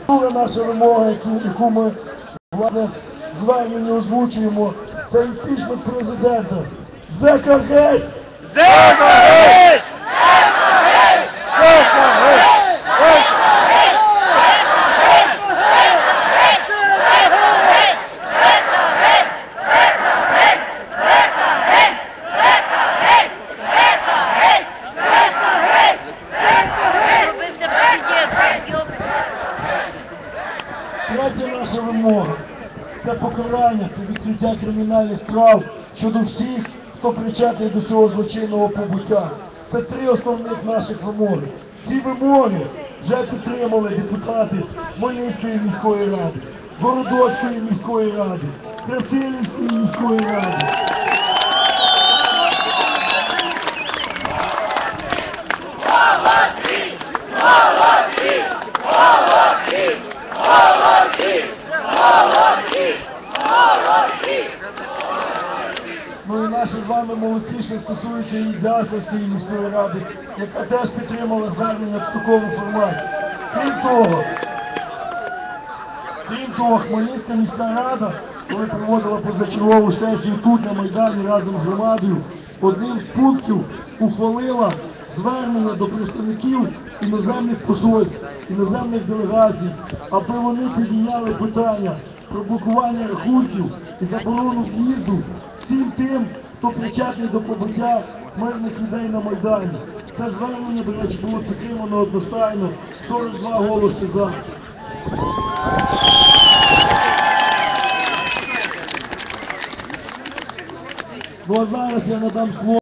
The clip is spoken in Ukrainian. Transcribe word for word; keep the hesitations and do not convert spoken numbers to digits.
Друга наша вимога, яку ми власне звернення озвучуємо, це імпічмент президента. Зека геть! Зека геть! Зека геть! Третя наша вимога – це покарання, це відкриття кримінальних справ щодо всіх, хто причетний до цього злочинного побуття. Це три основних наших вимоги. Ці вимоги вже підтримали депутати Хмельницької міської ради, Городоцької міської ради, Красилівської міської ради. Ну і наші з вами молодці, що стосуються і Ізяславської міської ради, яка теж підтримала звернення в такому форматі. Крім того, крім того, Хмельницька міська рада, коли проводила позачергову сесію тут на Майдані разом з громадою, одним з пунктів ухвалила звернення до представників іноземних посольств, іноземних делегацій, аби вони підійняли питання про блокування рахунків і заборону в'їзду всім тим, хто причетний до побиття мирних людей на Майдані. Це звернення, до речі, було підтримано одностайно, сорок два голоси за. Ну а зараз я надам слово.